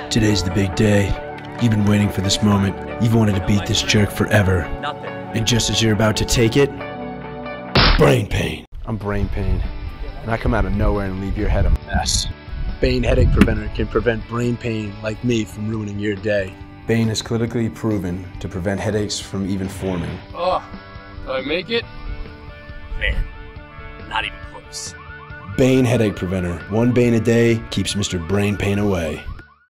Today's the big day. You've been waiting for this moment. You've wanted to beat this jerk forever. And just as you're about to take it, brain pain. I'm brain pain, and I come out of nowhere and leave your head a mess. Bain Headache Preventer can prevent brain pain like me from ruining your day. Bain is clinically proven to prevent headaches from even forming. Oh, did I make it? Man, not even close. Bain Headache Preventer. One Bain a day keeps Mr. Brain Pain away.